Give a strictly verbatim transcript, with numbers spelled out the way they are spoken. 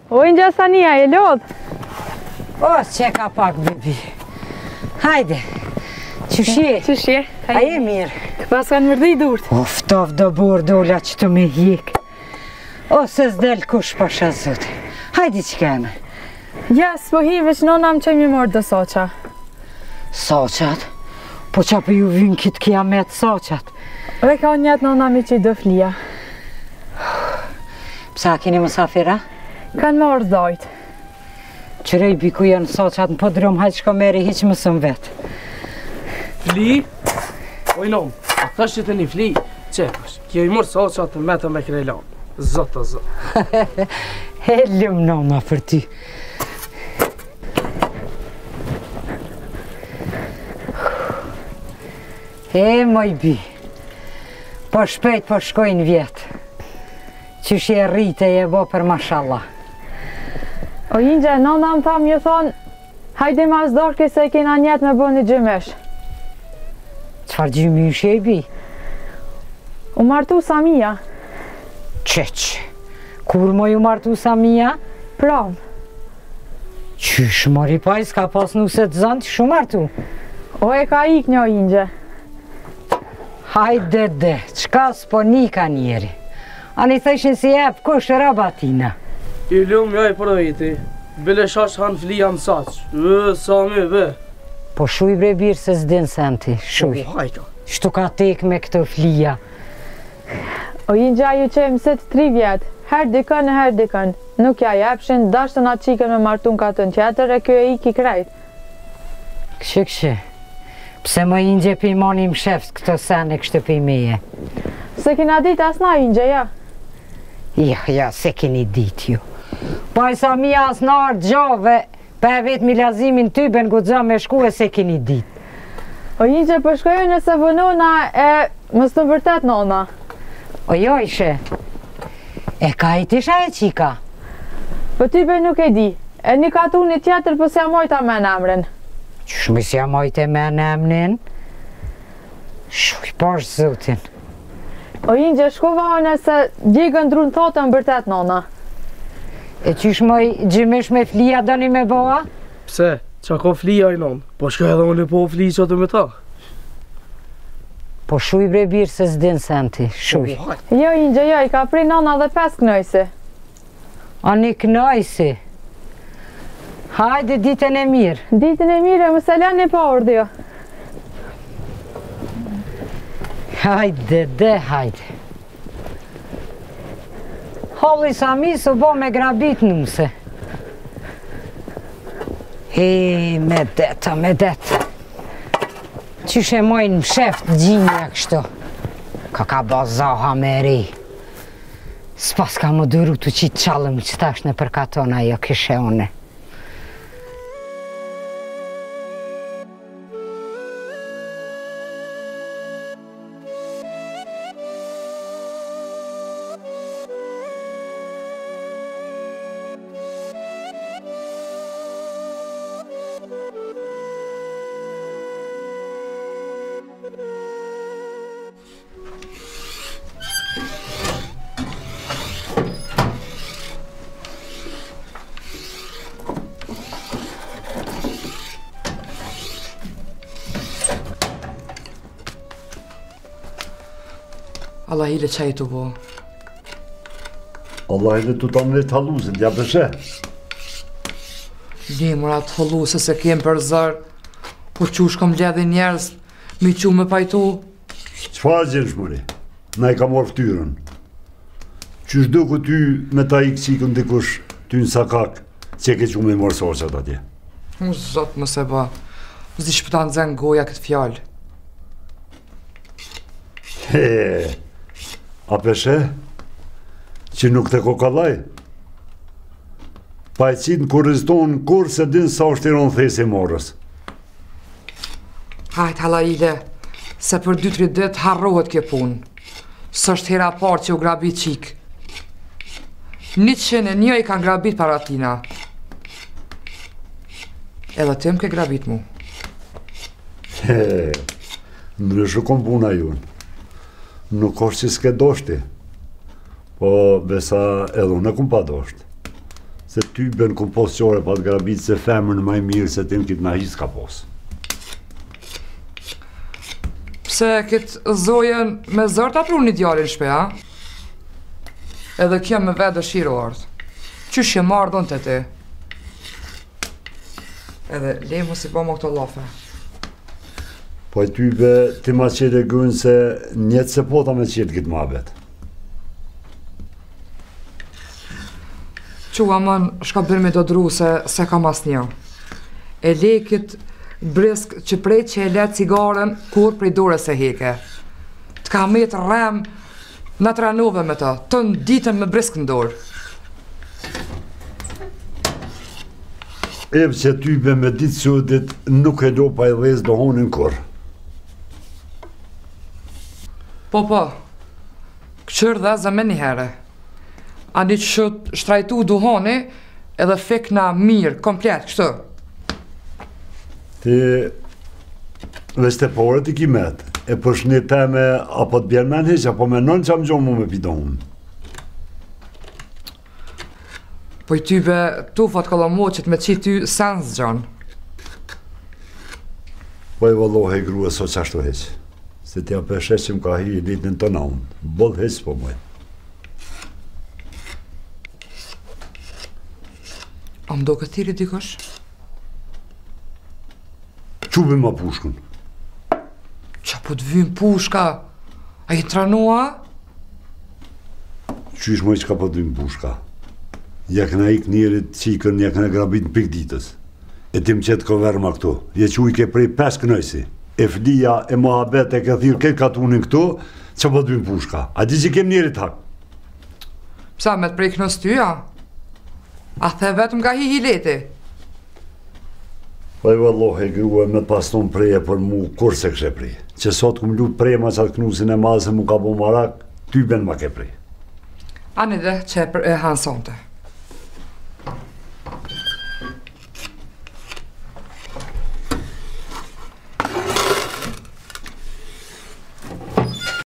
O, Ingja Sania, e lodh? O, që ka pak, bebi. Hajde. Qëshje? Qëshje? A e mirë? Pas kanë mërdhi durt. Oftov do burë dola që të me hjek. O, se s'del kush pasha zot. Hajde që keme. Ja, s'po hi, veç nona më që mi morë dë soqa. Soqat? Po qa për ju vynë kitë kiamet soqat? Dhe ka njëtë nona mi që i do flia. Psa keni mësafira? Kanë morë dojtë. Qërej biku janë soqat në podrum, hajtë shko meri hiq mësëm vetë. Fli? Ojnon, a ka që të një fli? Qepash, kjo i mërë soqat të metë me krejlan. Zotë të zotë. Hellim nona për ty. E, moj bi, po shpejt po shkojnë vjetë. Qysh je rrite je bo për mashallah. O, Ingja, nona më thamë ju thonë, hajde ma zdorke se kena njetë me bo një gjymesh. Qfar gjymysh e bi? U martu Samia. Qeq, kur mo ju martu Samia? Pram. Qysh mori paj, s'ka pas nuset zënë që shu martu? O, e ka ik një, Ingja. Hajde dhe, qka s'po nika njeri. Ani thëshin si jep, kush rabatina. I lumë jaj për ojti. Bile shash hanë fli janë saq. Vë, Sami, vë. Po shuj bre birë se s'din senti, shuj. Po, hajka. Shtu ka tek me këto flija. O, Ingja, ju që e mësit tri vjetë. Her dikën e her dikën. Nuk ja jepshin, dashtën atë qikën me martun ka të në qeter e kjo e iki krejt. Këshë këshë. Pse më Ingje pi monim sheft këto sene kështë pi meje? Se kina dit asna, Ingje, ja. Ja, ja, se kini dit ju. Po e sa mi as në ardë gjove, pe vetë mi lazimin ty ben gudzë me shku e se kini dit. O, Ingje, përshkoju nëse vënona e mës të vërtet nona. O, jo ishe. E ka i tisha e qika? Po ty be nuk e di. E një ka tu një tjetër për se mojta me në emren. Qësh mi si a mojte me në emnin? Shuj, pash zotin. O, Ingje, shkova nëse gjigën drunë thotën bërtet nona. E qysh moj gjymish me flija doni me boa? Pse, qa ko flija i non? Po shka edhe unë po fli që të me ta. Po shuj bre birë se s'din senti, shuj. Jo, Ingje, jo, i ka pri nona dhe pes knojsi. A një knojsi? Hajde ditën e mirë. Ditën e mirë, më se lani pa ordhjo. Hajde, dhe, hajde. Holli Sami su bo me grabit nuse. E, me deta, me deta. Qysh e mojnë më sheft gjinja kështu. Ka ka bo zaha me ri. S'pas ka më duru të qitë qalëm që tash në përkatona jo këshe une. Allah hile qaj të bo. Allah hile të ta në të haluzin, t'ja përshë. Limra të haluse se kem për zërë, po qush kom ledhe njerës, mi që me pajtu. Qfar gjenë shmëri? Na i ka morë ftyrën. Qysh do ku ty me ta i këqikën dikush, ty në sakak, që ke që me morë soqat atje? U zotë më se ba, zdi shpëta në zenë goja këtë fjallë. He, a peshe, që nuk të kokallaj? Pa e qitë në kur rezitonë kur se din sa është të ronë thesi morës. Hajt, hala ile, se për dy tri dit harrohet kje punë. Së është hera parë që u grabit qikë. Një qene një i kanë grabit para tina. Edhe të më ke grabit mu. He, ndryshu kom puna junë. Nuk është që s'ke doshti, po besa edhe unë e kum pa dosht. Se ty bën ku pos qore pa të grabit se femër në maj mirë se tim kitë na hisë ka pos. Pse kitë zojen me zërt a pru një djalin shpe, a? Edhe kjo me vetë dëshirë ardhë. Qysh je marrë dhënë të ti? Edhe le mu si po më këto lafe. Po e ty be ti ma qete gënë se njetë se pota me qete kitë mabet. Qua mën shka bërë me do dru se se kam as një. E le kitë brisk që prej që e le cigaren kur prej dore se heke. Të ka me të rem në të ranove me ta, të në ditën me brisk në dorë. Ebë që ty be me ditë që ditë nuk e do pa e dhez do honin kur. Po, po, këqër dhe zë me një herë. A një që shtrajtu duhoni edhe fik na mirë, komplet, kështu. Ti veç të porët i kimet, e për shni teme apo të bjerë men heq, apo menon që am gjonë mu me pidohun. Po i tybe tufat kolomoqit me qi ty sens gjon. Po e vëllohe i grue so qashtu heq. Se tja përshesh që më ka hi i ditën të naun. Boll heq po mëj. A më do këtiri dikosh? Qubi ma pushkën. Qa po të vymë pushka? A i tranua? Qysh mëj që ka po të vymë pushka? Ja këna ik njerit qikën, ja këna grabit në pik ditës. E tim qëtë këverma këtu. Je që ujke prej pes kënëjsi. E flia, e mohabet, e këthirë këtë katunin këtu, që po të vymë pushka. A di që kem njerit hak? Psa me të prej kënës ty, ja? A the vetëm nga hi hileti? Po e vëllohe grue me paston preje për mu, kur se kështë prej. Që sot këm lutë prej ma qatë knusin e mazë mu ka bo marak, ty ben ma ke prej. Ani dhe që e hansonte.